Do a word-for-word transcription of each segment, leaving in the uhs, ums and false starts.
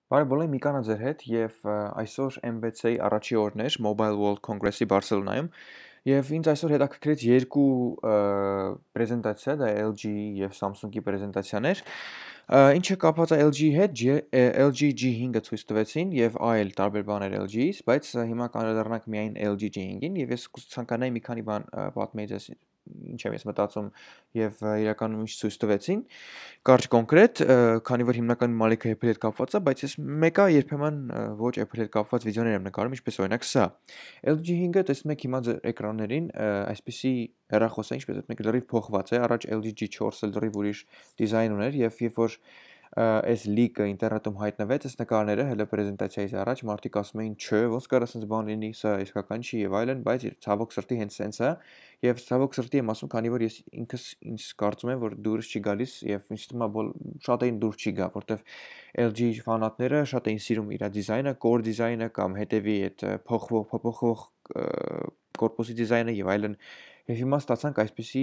Բարև բոլորին, Միկանա ձեր հետ եւ ը, այսօր M B C-ի առաջի օրն էր Mobile World Congress-ի Բարսելոնայում եւ ինձ այսօր հետաքրքրեց երկու ը, պրեզենտացիա, դա L G-ի եւ Samsung-ի պրեզենտացիաներ, ը, ինչը կապված է L G-ի հետ, G- ը, L G G five-ը ցույց տվեցին եւ այլ տարբեր բաներ L G-ից, բայց ը, հիմա կանդրադառնանք միայն L G G five-ին եւ ես կցանկանայի մի քանի բան ը, պատմեի ձեզ ինչ եմ ես մտածում եւ ը, իրականում ինչ ցույց տվեցին։ Կարճ կոնկրետ, ը, քանի որ հիմնականում մալիքը Apple-ի հետ կապված է, բայց ես մեկը երբեմն ը, ոչ Apple-ի հետ կապված վիդեոներ եմ նկարում, ինչպես օրինակ սա։ L G five-ը տեսնում եք հիմա ձեր էկրաններին ը, այսպիսի հեռախոս է, ինչպես տեսնում եք լրիվ փոխված է, առաջ L G G four-ը լրիվ ուրիշ դիզայն ուներ եւ երբ որ ը, այս լիկը ինտերնետում հայտնվեց, այս նկարները հələ պրեզենտացիայից առաջ մարդիկ ասում էին, չէ, ոնց կարա sense բան լինի, սա իսկական չի եւ այլն, բայց ցավոք սրտի հենց sense է եւ ցավոք սրտի եմ ասում, քանի որ ես ինքս ինձ կարծում եմ, որ դուրս չի գալիս եւ ինձ թվում է բոլ շատերին դուրս չի գա, որտեվ L G ֆանատները շատ էին սիրում իր դիզայնը, core դիզայնը կամ հետևի այդ ը, փոխվող փոփոխվող ը, կորպուսի դիզայնը եւ այլն։ Եվ հիմա ստացանք այսպիսի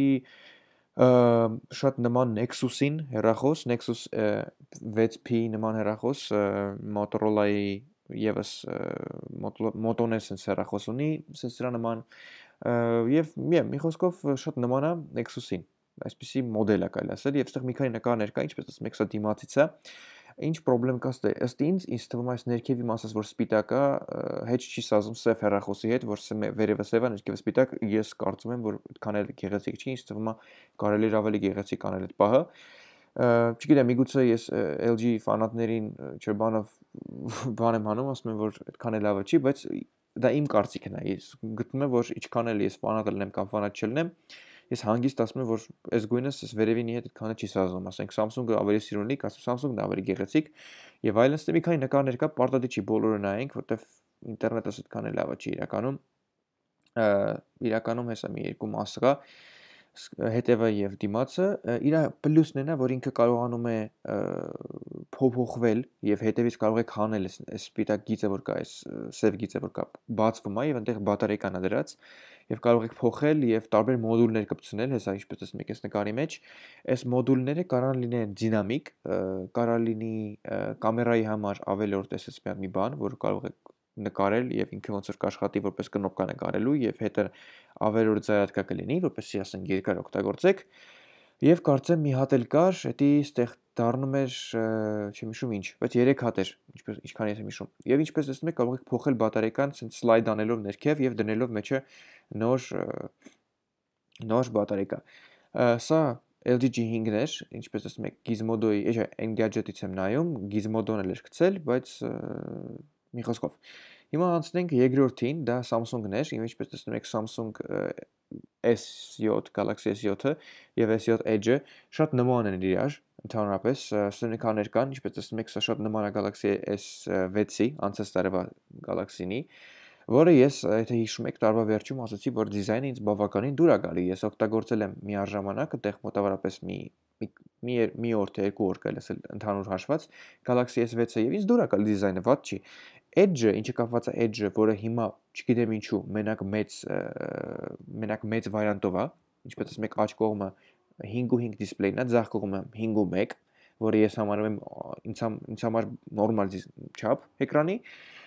ը, շատ նման Nexus-ին հեռախոս, Nexus ը, six P նման հեռախոս ը, Motorola-ի եւս ը, Moto- Moto-ն է sense հեռախոս ունի, sense դրա նման ը, եւ մի մի խոսքով ը, շատ նման է Nexus-ին։ Այսպիսի մոդել է կարելի ասել եւ այստեղ մի քանի նկարներ կա, ինչպես ասում եք, սա դիմացից է։ Ինչ խնդրեմ կա ստե, ըստ ինձ, ինձ թվում է այս ներքևի մասը, որ սպիտակ է, ը, հետ չի սազում սև հեռախոսի հետ, որ սը- վերևը սև է, ներքևը սպիտակ, ես կարծում եմ, որ այդքան էլ գեղեցիկ չի, ինձ թվում է կարելի էր ավելի գեղեցիկ անել այդ պահը։ Ը, Չգիտեմ, միգուցե ես ը, L G ֆանատներին ը, չէ բանով բան եմ հանում, ասում եմ, որ այդքան էլ լավը չի, բայց դա իմ կարծիքն է։ Ես գտնում եմ, որ ինչքան էլ ես ֆանատ լինեմ կամ ֆանատ չլինեմ, ես հանգիստ ասում եմ, որ այս գույնս այս վերևինի հետ այդքան էլ չի սազում, ասենք Samsung-ը ավելի սիրունիկ, ասում Samsung-ն է ավելի գեղեցիկ եւ այլն, ստե մի քանի նկարներ կա, պարտադի չի բոլորը նայենք, որտեվ ինտերնետը այդքան էլ լավը չի իրականում։ Ը, իրականում հեսա մի երկու մաս կա, ս- հետևը եւ դիմացը, ը, իրա պլյուսն են, որ ինքը կարողանում է ը, փոփոխվել եւ հետևից կարող եք հանել այս այս սպիտակ գիծը, որ կա, այս ը, սև գիծը, որ կա, բացվում է եւ այնտեղ բատարեյկան է դրած եւ կարող եք փոխել եւ տարբեր մոդուլներ կպցնել, հեսա ինչպես տեսնում եք այս նկարի մեջ։ Այս մոդուլները կարող լինեն դինամիկ, ը, կարող լինի ը, կամերայի համար ավելորդ էս մի բան, որ կարող եք նկարել եւ ինքը ոնց որ կաշխատի որպես կնոպկա նկարելու եւ հետը ավելորդ զայատկա կլինի, որպեսզի ասենք երկար օգտագործեք։ Եվ կարծեմ մի հատ էլ կար, դա ստեղ դառնում էր, ը, չեմ հիշում ինչ, բայց երեք հատ էր, ինչպես ինչքան ես եմ հիշում։ Եվ ինչպես տեսնում եք, կարող եք փոխել բատարեյկան, ցենց սլայդ անելով ներքև եւ դնելով մեջը նոր ը, նոր բատարեյկա։ Ը, Սա L G G five-ն էր, ինչպես տեսնում եք, Gizmodo-ի, էջա Engadget-ից եմ նայում, Gizmodo-ն էլ էր գցել, բայց ը, մի խոսքով։ Հիմա անցնենք երկրորդին, դա Samsung-ն էր, եւ ինչպես տեսնում եք, Samsung ը, S seven, Galaxy S seven-ը եւ S seven Edge-ը շատ նման են իրար, ընդհանրապես, սննիքներ կան, ինչպես տեսնում եք, սա շատ նման է Galaxy S six-ի, անցած տարվա Galaxy-նի, որը ես, եթե հիշում եք, տարվա վերջում ասացի, որ դիզայնը ինձ բավականին դուր է գալի։ Ես օգտագործել եմ միաժամանակ, այդտեղ մոտավորապես մի մի մի, օր- մի օր թե երկու օր կարելի ասել ընդհանուր հաշված Galaxy S six-ը եւ ինձ դուր է գալի դիզայնը, ված չի։ Edge-ը, ինչը կապված է Edge-ը, որը հիմա չգիտեմ ինչու, մենակ մեծ ը, մենակ մեծ վարիանտով է, ինչպես ասում եք, աջ կողմը five ու five դիսպլեյն է, ձախ կողմը five ու one, որը ես համարում եմ ա, ինձ համ, ինձ համար նորմալ չափ էկրանի։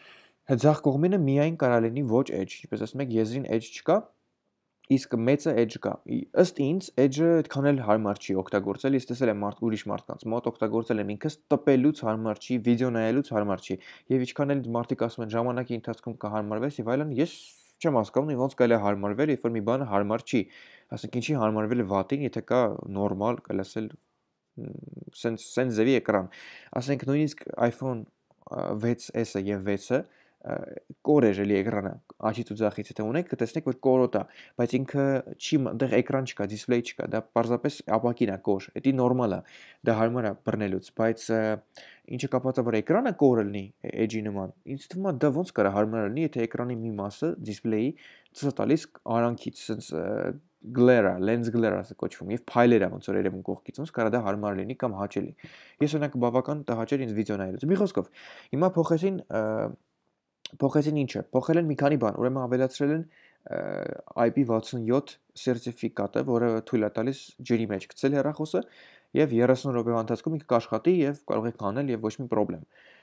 Ձախ կողմինը միայն կարա լինի ոչ edge, ինչպես ասում եք, եզրին edge չկա, իսկ մեծը edge կա։ Ի- Ըստ ինձ edge-ը այդքան էլ հարմար չի օգտագործել, ես տեսել եմ մարդ ուրիշ մարդկանց մոտ օգտագործել եմ ինքս, տպելուց հարմար չի, վիդեո նայելուց հարմար չի։ Եվ ինչքան էլ մարդիկ ասում են ժամանակի ընթացքում կհարմարվես եւ այլն, ես չեմ հասկանում ոնց կարելի է հարմարվել, երբ որ մի բանը հարմար չի։ Ասենք ինչի հարմարվել է վատին, եթե կա նորմալ, կարելի ասել սենց սենց ձևի էկրան։ Ասենք նույնիսկ iPhone six S-ը եւ six-ը կոր էր էլի էկրանը, աջից ու ձախից եթե ունեք, կտեսնեք, որ կորոտ է, բայց ինքը չի, այնտեղ էկրան չկա, դիսպլեյ չկա, դա պարզապես ապակին է կոր, դա նորմալ է, դա հարմար է բռնելուց, բայց ը, ինչը կապված է, որ էկրանը կորը լինի edge-ի նման, ինձ թվում է դա ոնց կարա հարմար լինի, եթե էկրանի մի մասը, դիսպլեյի, ցույց տալիս արանքից, sense glare, lens glare ասը կոչվում, եւ փայլեր է ոնց որ երևում կողքից, ոնց կարա դա հարմար լինի կամ հաճելի։ Ես օրինակ բավական տհաճեր ինձ վիդեո նայելուց։ Մի խոսքով, հիմա փոխեցին ը, Փոխեցին ինչը։ Փոխել են մի քանի բան, ուրեմն ավելացրել են ը, I P sixty-seven սերտիֆիկատը, որը թույլ է տալիս ջրի մեջ գցել հեռախոսը եւ thirty րոպեվա ընթացքում ինքը կաշխատի եւ կարող եք հանել եւ ոչ մի խնդրեմ։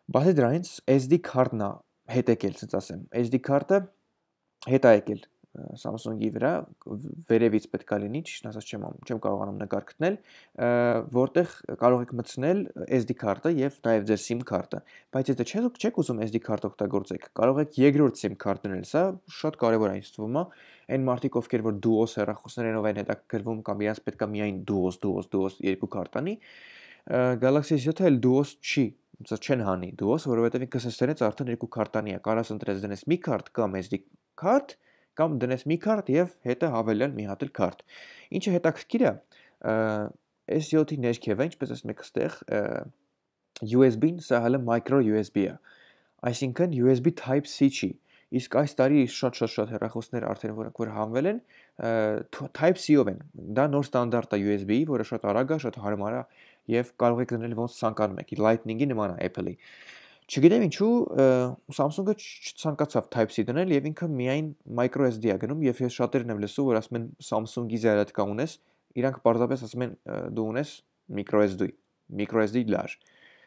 Բացի դրանից S D քարտն է հետ եկել, ասած ասեմ։ S D քարտը հետ է եկել Samsung-ի վրա, վերևից պետք է լինի, ճիշտ ասած չեմ չեմ կարողանում նկար գտնել, որտեղ կարող եք մտցնել S D քարտը եւ նաեւ ձեր SIM քարտը։ Բայց եթե չեք չեք ուզում S D քարտ օգտագործեք, կարող եք երկրորդ SIM քարտ դնել, սա շատ կարեւոր է ինձ թվում է։ Այն մարդիկ, ովքեր որ Duos հեռախոսներով են հետաքրքրվում կամ իրաց պետք է միայն Duos, Duos, Duos երկու քարտ անի, Galaxy S seven-ը էլ Duos չի, սա չեն հանի Duos, որովհետեւ ինքը սստերից արդեն երկու քարտանի է, կարաս ընտրես դնես մի քարտ կամ S D քարտ կամ դնես մի քարտ եւ հետը հավելյալ մի հատ էլ քարտ։ Ինչը հետաքրքիր է, S seven-ի ներքևը, ինչպես ասում եք այստեղ, U S B-ն սա հələ micro U S B է։ Այսինքն U S B Type C չի։ Իսկ այս տարի շատ-շատ-շատ հեռախոսներ արդեն որոնք որ հանվել են, Type C-ով են։ Դա նոր ստանդարտ է U S B-ի, որը շատ արագ է, շատ հարմար է եւ կարող եք դնել ոնց ցանկանում եք։ Lightning-ի նման է Apple-ի։ Չգիտեմ ինչու Samsung-ը չցանկացավ Type C դնել եւ ինքը միայն micro S D է գնում եւ ես շատերն եմ լսում, որ ասում են Samsung-ի զայրատկա ունես, իրանք պարզապես ասում են դու ունես micro S D, micro S D լար։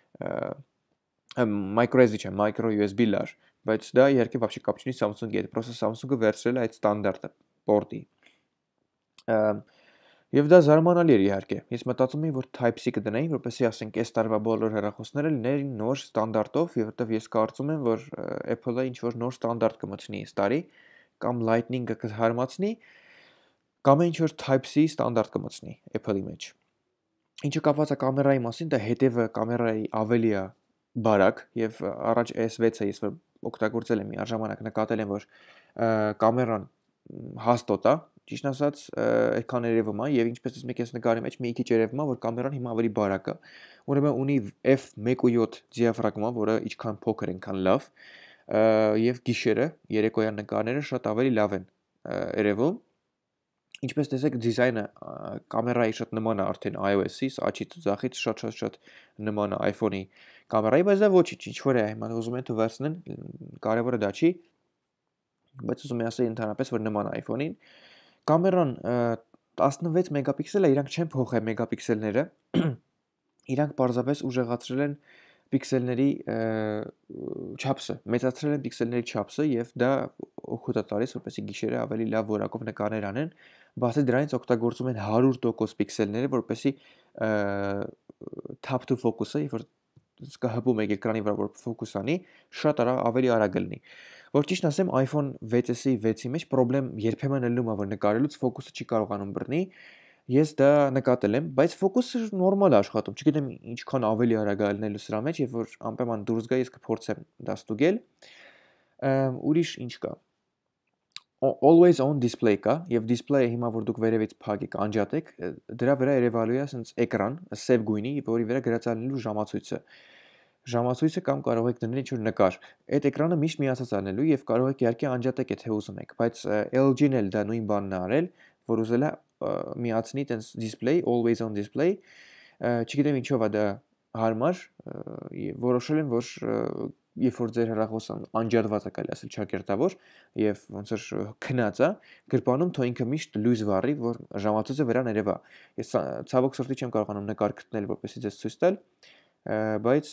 Micro S D չէ, micro U S B լար, բայց դա իհարկե вообще կապ չունի Samsung-ի հետ, պրոստը Samsung-ը վերցրել է այդ ստանդարտը պորտի։ Եվ դա զարմանալի էր իհարկե։ Ես մտածում էի, որ Type C կդնեին, որպեսզի ասենք այս տարվա բոլոր հեռախոսները լինեն նոր ստանդարտով, եւ որտեվ ես կարծում եմ, որ Apple-ը ինչ որ նոր ստանդարտ կմտցնի այս տարի, կամ Lightning-ը կհարմացնի, կամ ինչ որ Type C ստանդարտ կմտցնի Apple-ի մեջ։ Ինչը կապված է կամերայի մասին, դա հետևը կամերայի ավելի է բարակ եւ առաջ S six-ը ես որ օգտագործել եմ միաժամանակ նկատել եմ, որ կամերան հաստոտ է, ճիշտ ասած, այդքան երևում է եւ ինչպես ասում եք, ես նկարի մեջ մի քիչ երևում է, որ կամերան հիմա ավելի բարակ է։ Ուրեմն ունի F one point seven դիաֆրագմա, որը ինչքան փոքր այնքան լավ, եւ գիշերը երեկոյան նկարները շատ ավելի լավ են երևում։ Ինչպես տեսեք, դիզայնը կամերայի շատ նման է արդեն iOS-ի, աչից ու ձախից շատ-շատ-շատ նման է iPhone-ի կամերայի, բայց դա ոչինչ, ինչ որ է, հիմա ուզում են თუ վերցնեն, կարևորը դա չի, բայց ուզում եմ ասել ընդհանրապես, որ նման է iPhone-ին։ Կամերան տասնվեց մեգապիքսել է, իրանք չեն փոխել մեգապիքսելները, իրանք պարզապես ուժեղացրել են պիքսելների չափսը, մեծացրել են պիքսելների չափսը եւ դա օգուտ է տալիս, որպեսզի գիշերը ավելի լավ որակով նկարներ անեն, բացի դրանից օգտագործում են one hundred percent պիքսելները, որպեսզի tap to focus-ը, երբ որ կհպում եք էկրանի վրա, որ ֆոկուս անի, շատ արա ավելի արագ կլինի։ Որ ճիշտ ասեմ, iPhone six S-ի six-ի մեջ խնդրեմ երբեմն ելնում է, որ նկարելուց ֆոկուսը չի կարողանում բռնի։ Ես դա նկատել եմ, բայց ֆոկուսը նորմալ է աշխատում։ Չգիտեմ ինչքան ավելի արագ է լինելու սրա մեջ, եւ որ անպայման դուրս գա, ես կփորձեմ դա ստուգել։ Ուրիշ ինչ կա։ Always on display կա, եւ display-ը հիմա որ դուք վերևից փակեք, անջատեք, դրա վրա երևալու է ասենց էկրան, սև գույնի, որի վրա գրած է լինելու ժամացույցը։ Ժամացույցը կամ կարող եք դնել ինչ-որ նկար։ Այդ էկրանը միշտ միացած անելու եւ կարող եք իհարկե անջատեք, եթե ուզում եք, բայց L G-ն էլ դա նույն բանն է արել, որ ուզել է միացնի տենց display, always on display, չգիտեմ ինչով է դա հարմար, որոշել են, որ երբ որ ձեր հեռախոսը անջատված է, կարելի ասել ճակերտավոր եւ ոնց որ քնած է, գրպանում թող ինքը միշտ լույս վառի, որ ժամացույցը վրան երևա։ Ես ցավոք սրտի չեմ կարողանում նկար գտնել, որպեսզի ձեզ ցույց տալ, բայց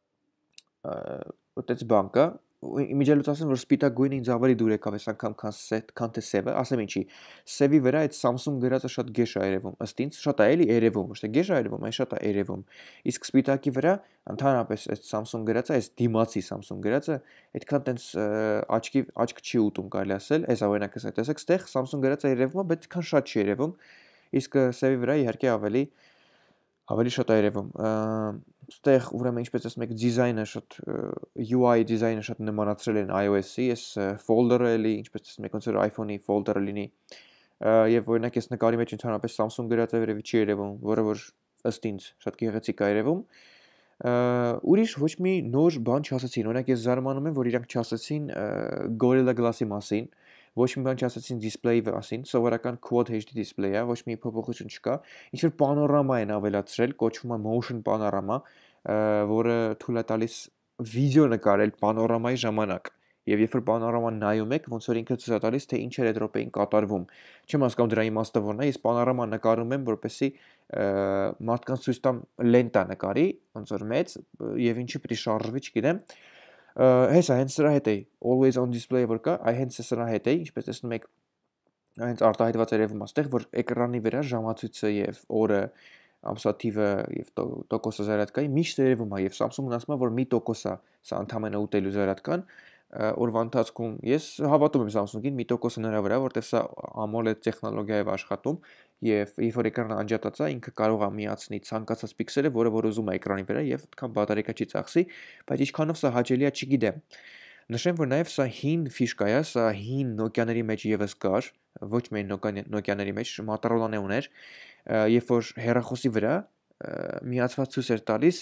այդպես բան կա։ Իմիջիալուց ասեմ, որ սպիտակ գույնը ինձ ավելի դուր եկավ այս անգամ, քան սետ, քան թե սևը, ասեմ ինչի։ Սևի վրա այդ Samsung գրածը շատ գեշ է երևում, ըստ ինձ, շատ է էլի երևում, ոչ թե գեշ է երևում, այլ շատ է երևում։ Իսկ սպիտակի վրա ընդհանրապես այդ Samsung գրածը, այս դիմացի Samsung գրածը, այդքան տենց աչքի աչք չի ուտում, կարելի ասել, այս օրինակ ասած, տեսեք, ստեղ Samsung գրածը երևում է, բայց այդքան շատ չի երևում։ Իսկ սևի վրա իհարկե ավելի ավելի շատ է երևում։ Ստեղ ուրեմն ինչպես ասում եք, դիզայնը շատ U I դիզայնը շատ նմանացրել են iOS-ի, այս folder-ը էլի, ինչպես ասում եք, ոնց որ iPhone-ի folder-ը լինի։ Եվ օրինակ այս նկարի մեջ ընդհանրապես Samsung գրածը վերևի չի երևում, որը որ ըստ ինձ շատ գեղեցիկ է երևում։ Ուրիշ ոչ մի նոր բան չասեցին։ Օրինակ ես զարմանում եմ, որ իրանք չասեցին Gorilla Glass-ի մասին, ոչ մի բան չասեցին display-ի մասին, սովորական Quad H D display է, ոչ մի փոփոխություն չկա։ Ինչ որ պանորամա են ավելացրել, կոչվում է motion panorama, որը թույլ է տալիս վիդեո նկարել պանորամայի ժամանակ։ եւ երբ որ պանորաման նայում եք, ոնց որ ինքը ցույց է տալիս, թե ինչ էր այդ րոպեին կատարվում։ Չեմ հասկանում դրա իմաստը որն է, ես պանորաման նկարում եմ, որպեսզի մարդկանց ցույց տամ լենտա նկարի, ոնց որ մեծ եւ ինչի պետք է շարժվի, չգիտեմ։ Հեսա հենց սրա հետ է always on display որ կա, այ հենց սրա հետ է, ինչպես տեսնում եք, հենց արտահայտված երևում աստեղ, որ էկրանի վրա ժամացույցը եւ օրը, ամսաթիվը եւ տոկոսը զարատկայի միշտ երևում է եւ Samsung-ն ասում է, որ մի տոկոս է սա ընդհանրապես ուտելու զարատկան օրվա ընթացքում ես հավատում եմ Samsung-ին մի տոկոսը նրա վրա, որտեղ սա AMOLED տեխնոլոգիայով աշխատում եւ երբ որ էկրանը անջատած է, ինքը կարող է միացնի ցանկացած պիքսելը, որը որ ուզում է էկրանի վրա եւ այդքան բատարիկա չի ծախսի, բայց ինչքանով սա հաճելի է, չգիտեմ։ Նշեմ, որ նաեւ սա հին ֆիշկա է, սա հին Nokia-ների մեջ եւս կար, ոչ միայն Nokia-ների մեջ, Motorola-ն է ուներ, երբ որ հեռախոսի վրա միացված ցույց էր տալիս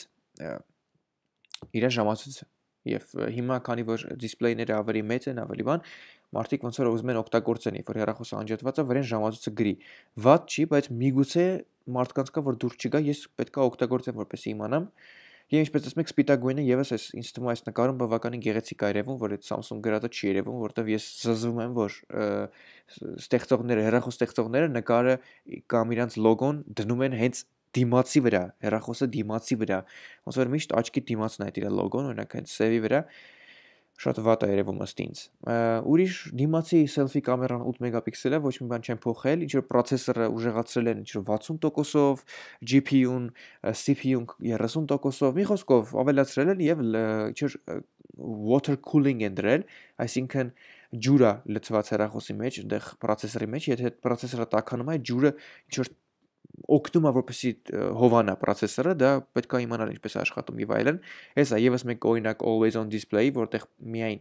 իր ժամացույցը։ Եվ հիմա քանի որ դիսպլեյները ավելի մեծ են, ավելի բան, մարդիկ ոնց որ ուզում են օգտագործեն, երբ որ հեռախոսը անջատված է, վրան ժամացույցը գրի։ Վատ չի, բայց միգուցե մարդկանց կա որ դուր չգա, ես պետքա օգտագործեմ, որպեսզի իմանամ։ Եվ ինչպես տեսնում եք, սպիտակ գույնը եւս այս ինձ թվում է այս նկարում բավականին գեղեցիկ է երևում, որ այդ Samsung գրածը չի երևում, որովհետեւ ես զզվում եմ, որ ստեղծողները, հեռախոս ստեղծողները նկարը կամ իրանց լոգոն դնում են հենց դիմացի վրա, հեռախոսը դիմացի վրա, ոնց որ միշտ աչքի դիմացն է իր լոգոն, օրինակ հենց սևի վրա, շատ վատ է երևում ըստ ինձ։ Ուրիշ դիմացի սելֆի կամերան ութ մեգապիքսել է, ոչ մի բան չեն փոխել, ինչ որ պրոցեսորը ուժեղացրել են, ինչ որ վաթսուն տոկոսով, G P U-ն, C P U-ն երեսուն տոկոսով, մի խոսքով ավելացրել են եւ ինչ որ water cooling են դրել, այսինքն ջուր է լցված հեռախոսի մեջ, այնտեղ պրոցեսորի մեջ, եթե այդ պրոցեսորը տաքանում է, ջուրը ինչ որ օգնում է որպեսզի հովանա պրոցեսորը, դա պետք է իմանալ ինչպես է աշխատում եւ այլն։ Հեսա եւս մեկ օրինակ always on display, որտեղ միայն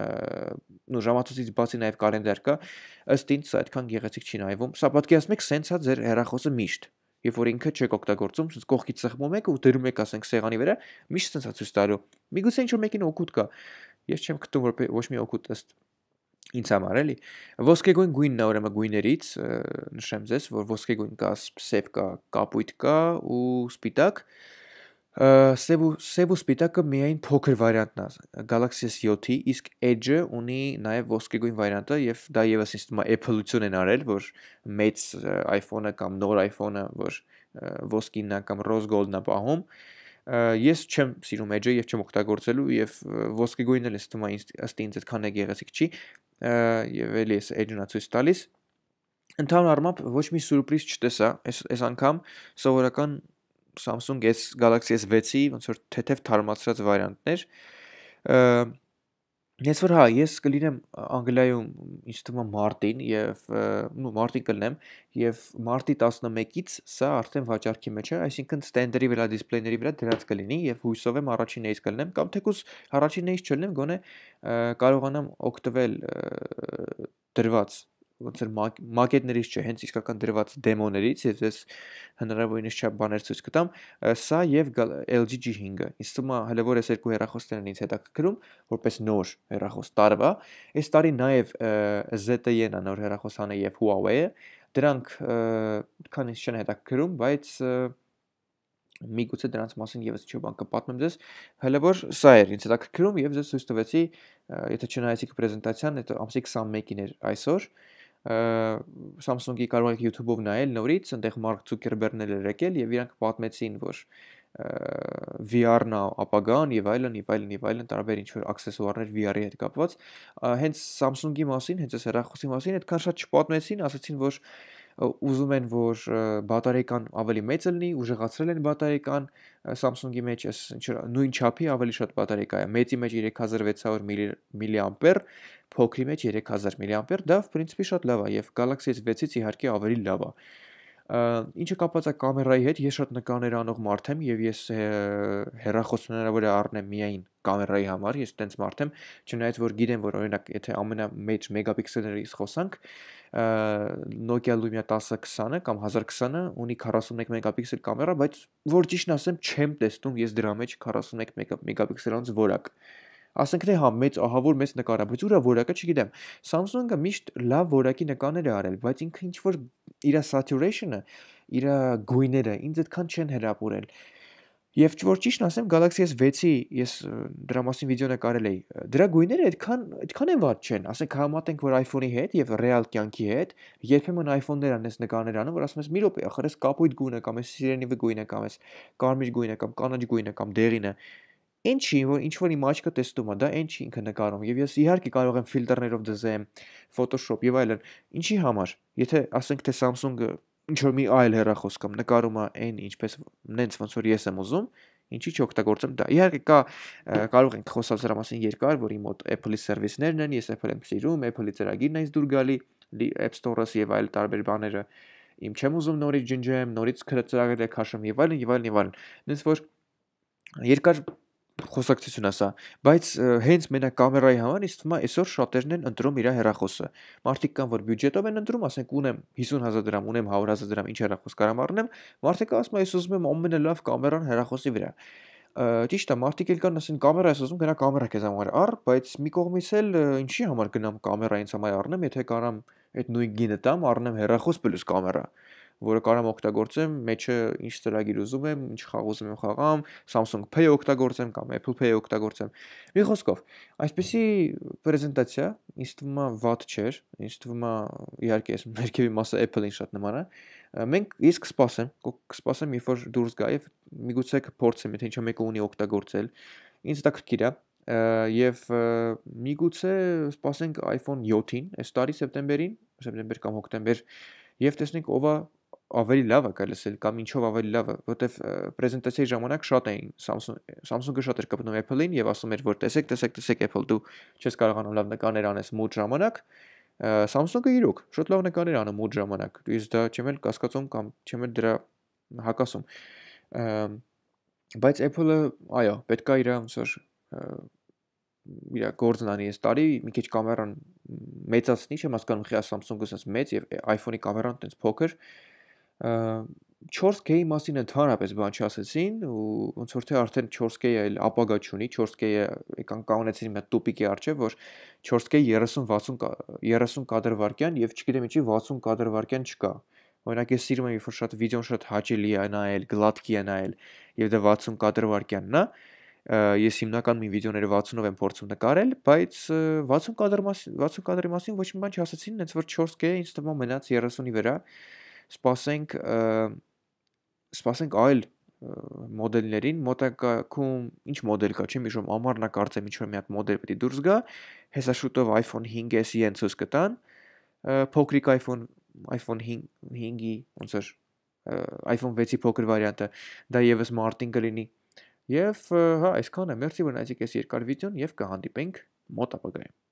նո ժամացույցից բացի նաեւ կալենդար կա, ըստ ինձ սա այդքան գեղեցիկ չի նայվում։ Սա պատկերացնեք սենց է ձեր հեռախոսը միշտ, երբ որ ինքը չեք օգտագործում, ցույց կողքից սեղմում եք ու դրում եք, ասենք, սեղանի վրա, միշտ սենց է ցույց տալու։ Միգուցե ինչ որ մեկին օգուտ կա։ Ես չեմ գտնում որ ոչ մի օգուտ ըստ ինձ համար էլի ոսկեգույն գույնն է ուրեմն գույներից նշեմ ձեզ որ ոսկեգույն կա սև կա կապույտ կա ու սպիտակ սև ու սև ու սպիտակը միայն փոքր վարիանտն է Galaxy S seven-ի իսկ Edge-ը ունի նաև ոսկեգույն վարիանտը եւ դա եւս ինձ թվում է Apple-ություն են արել որ մեծ iPhone-ը կամ նոր iPhone-ը որ ոսկինն է կամ rose gold-ն է պահում ես չեմ սիրում Edge-ը եւ չեմ օգտագործելու եւ ոսկեգույնն էլ ինձ թվում է ըստ ինձ այդքան է գեղեցիկ չի եւ էլի էս Edge-ն է ցույց տալիս ընդհանուր առմամբ ոչ մի սուրպրիզ չտեսա այս այս անգամ սովորական Samsung S Galaxy S seven-ի ոնց որ թեթև թարմացրած վարիանտներ Ես որ հա ես կլինեմ Անգլիայում ինձ թվում է մարտին եւ նո մարտին կլինեմ եւ մարտի տասնմեկից սա արդեն վաճառքի մեջ է, այսինքն ստենդերի վրա դիսպլեյների վրա դրած կլինի եւ հույսով եմ առաջիններից կլինեմ կամ թեկուզ առաջիններից չլինեմ, գոնե կարողանամ օգտվել դրված ոնց որ մակետներից չէ, հենց իսկական դրված դեմոներից եւ ես հնարավորինս չափ բաներ ցույց կտամ, սա եւ L G G five-ը։ Ինձ թվում է հələ որ այս երկու հեռախոսներն ինձ հետաքրքրում, որպես նոր հեռախոս տարվա։ Այս տարի նաեւ Z T E-ն է նոր հեռախոսանը եւ Huawei-ը։ Դրանք քան ինձ չեն հետաքրքրում, բայց միգուցե դրանց մասին եւս ինչ-որ բան կպատմեմ ձեզ։ Հələ որ սա էր ինձ հետաքրքրում եւ ձեզ ցույց տվեցի, եթե չնայեցիք պրեզենտացիան, դա ամսի twenty-one-ին էր այսօր։ Samsung-ի կարող եք YouTube-ով նայել նորից, այնտեղ Mark Zuckerberg-ն էլ էր եկել եւ իրանք պատմեցին, որ V R-ն է ապագան եւ այլն եւ այլն եւ այլն տարբեր ինչ որ աքսեսուարներ V R-ի հետ կապված։ Հենց Samsung-ի մասին, հենց այս հեռախոսի մասին այդքան շատ չպատմեցին, ասացին, որ ուզում են որ բատարիկան ավելի մեծ լինի, ուժեղացրել են բատարիկան Samsung-ի մեջ, այս ինչ որ նույն չափի ավելի շատ բատարիկա է։ Մեծի մեջ three thousand six hundred milliampere, փոքրի մեջ three thousand milliampere, դա в принципе շատ լավ է եւ Galaxy S seven-ից իհարկե ավելի լավ է։ Ինչը կապված է կամերայի հետ, ես շատ նկարներ անող մարդ եմ եւ ես հեռախոս հնարավոր է առնեմ միայն կամերայի համար, ես տենց մարդ եմ, չնայած որ գիտեմ, որ օրինակ եթե ամենամեծ մեգապիքսելներից խոսանք, Nokia Lumia ten twenty-ը կամ one thousand twenty-ը ունի forty-one մեգապիքսել կամերա, բայց որ ճիշտն ասեմ, չեմ տեսնում ես դրա մեջ forty-one մեգապիքսելանց որակ։ Ասենք թե հա մեծ ահավոր մեծ նկար է, բայց ուրա որակը չգիտեմ։ Samsung-ը միշտ լավ որակի նկարներ է արել, բայց ինքը ինչ որ իր saturation-ը, իր գույները ինձ այդքան չեն հրապուրել։ Եվ որ ճիշտն ասեմ, Galaxy S six-ի ես դրա մասին վիդեո նկարել էի։ Դրա գույները այդքան այդքան են վատ չեն։ Ասենք համատենք որ iPhone-ի հետ եւ ռեալ կյանքի հետ, երբեմն iPhone-ներն ես նկարներ անում, որ ասում ես՝ «Մի րոպե, ախր էս կապույտ գույնը կամ էս սիրենիվի գույնը կամ էս կարմիր գույնը կամ կանաչ գույնը կամ դեղինը»։ Ինչի որ ինչ որ իմ աչքը տեսնում է, դա ինչ ինքը նկարում։ Եվ ես իհարկե կարող եմ ֆիլտրներով դզեմ, Photoshop եւ այլն։ Ինչի համար։ Եթե ասենք թե Samsung-ը ինչ որ մի այլ հեռախոս կամ նկարում է այն ինչպես նենց ոնց որ ես եմ ուզում, ինչի՞ չօգտագործեմ դա։ Իհարկե կա կարող ենք խոսալ դրա մասին երկար, որ իմ մոտ Apple-ի սերվիսներն են, ես Apple եմ սիրում, Apple-ի ծրագիրն է ինձ դուր գալի, App Store-ը եւ այլ տարբեր բաները։ Իմ չեմ ուզում նորից ջնջեմ, նորից ծրագրեր քաշեմ եւ այլն եւ այլն եւ այլն։ Նենց որ երկար խոսակցություն է սա, բայց հենց մենակ կամերայի համար ինձ թվում է այսօր շատերն են ընտրում իր հեռախոսը։ Մարդիկ կան, որ բյուջետով են ընտրում, ասենք ունեմ հիսուն հազար դրամ, ունեմ հարյուր հազար դրամ, ինչ հեռախոս կարամ առնեմ, մարդիկ ասում են, ես ուզում եմ ամենալավ կամերան հեռախոսի վրա։ Ճիշտ է, մարդիկ էլ կան, ասեն կամերա ես ուզում, գնա կամերա քեզ համար առ, բայց մի կողմից էլ ինչի համար գնամ կամերա ինձ համար առնեմ, եթե կարամ այդ նույն գինը տամ, առնեմ հեռախոս պլյուս կամերա, որը կարամ օգտագործեմ, մեջը ինչ ծրագիր ուզում եմ, ինչ խաղ ուզում եմ խաղամ, Samsung Pay օգտագործեմ կամ Apple Pay օգտագործեմ։ Մի խոսքով, այսպեսի պրեզենտացիա ինձ թվում է վատ չէր, ինձ թվում է իհարկե ես ներքևի մասը Apple-ին շատ նման է։ Մենք ես կսպասեմ, կսպասեմ երբ որ դուրս գա եւ միգուցե կփորձեմ, եթե ինչ-որ մեկը ունի օգտագործել։ Ինձ դա քրքիր է եւ միգուցե սպասենք iPhone seven-ին, այս տարի սեպտեմբերին, սեպտեմբեր կամ հոկտեմբեր, եւ տեսնենք ով է ավելի լավը կլսել կամ ինչով ավելի լավը, որտեվ պրեզենտացիայի ժամանակ շատ էին Samsung Samsung-ը շատ էր կպնում Apple-ին եւ ասում էր որ տեսեք, տեսեք, տեսեք Apple դու չես կարողանում լավ նկարներ անես մութ ժամանակ, Samsung-ը իրոք շատ լավ նկարներ անում մութ ժամանակ։ Իսկ դա չեմ էլ կասկածում կամ չեմ էլ դրա հակասում։ Բայց Apple-ը, այո, պետքա իր ոնց որ իր գործն անի այս տարի, մի քիչ կամերան մեծացնի, չեմ հասկանում խի Samsung-ը ասես մեծ եւ iPhone-ի կամերան տենց փոքր։ four K-ի մասին ընդհանրապես բան չասեցին ու ոնց որ թե արդեն four K-ը էլ ապագա չունի, four K-ը եկան կանոնեցին մի հատ տուպիկի առջև, որ four K thirty thirty կադր վայրկյան եւ չգիտեմ ինչի sixty կադր վայրկյան չկա։ Օրինակ ես սիրում եմ երբ որ շատ վիդեոն շատ հաճելի է նայել, գլատկի է նայել եւ դա sixty կադր վայրկյանն է։ Ես հիմնականում իմ վիդեոները sixty-ով եմ փորձում նկարել, բայց sixty կադրի մասին sixty կադրի մասին ոչ մի բան չասեցին, հենց որ four K-ը ինձ թվում է մնաց thirty-ի վրա։ Սպասենք սպասենք այլ մոդելներին, մոտակայքում ինչ մոդել կա, չեմ հիշում, ամառնա կարծեմ ինչ որ մի հատ մոդել պետք է դուրս գա, հեսա շուտով iPhone five S E-ն ցույց կտան, փոքրիկ iPhone iPhone five-ի ոնց որ iPhone six-ի փոքր վարիանտը, դա եւս մարտին կլինի։ Եվ հա, այսքանը, մերսի որ նայեցիք այս երկար վիդեոն եւ կհանդիպենք մոտ ապագայում։